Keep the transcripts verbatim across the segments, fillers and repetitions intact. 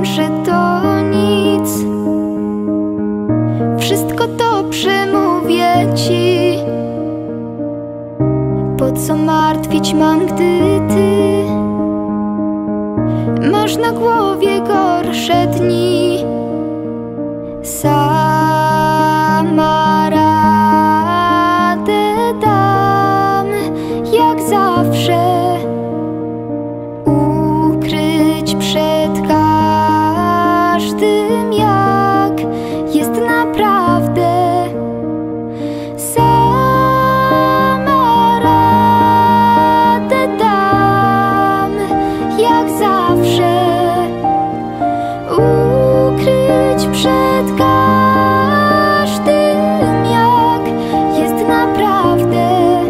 że to nic. Wszystko to przemówię ci. Po co martwić mam, gdy ty masz na głowie gorsze dni? Sama radę dam, jak zawsze, ukryć przed każdym, jak jest naprawdę. Sama radę dam, jak zawsze, ukryć przed każdym, jak jest naprawdę.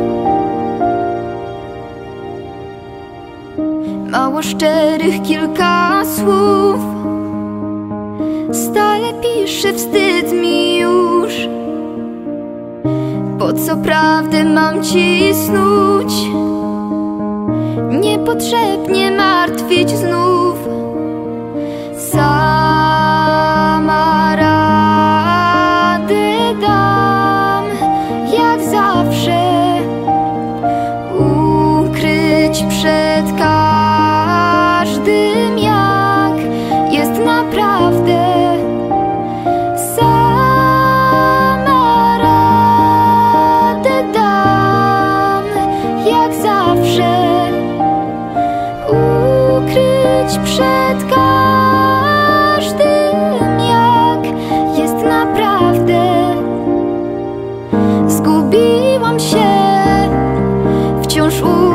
Mało szczerych kilka słów, stale piszę, wstyd mi już. Po co prawdę mam ci snuć, niepotrzebnie martwić znów. Sama radę dam, jak zawsze, ukryć przed każdym, jak jest naprawdę. Sama radę dam, jak zawsze, ukryć przed każdym, jak jest naprawdę. Zgubiłam się, wciąż u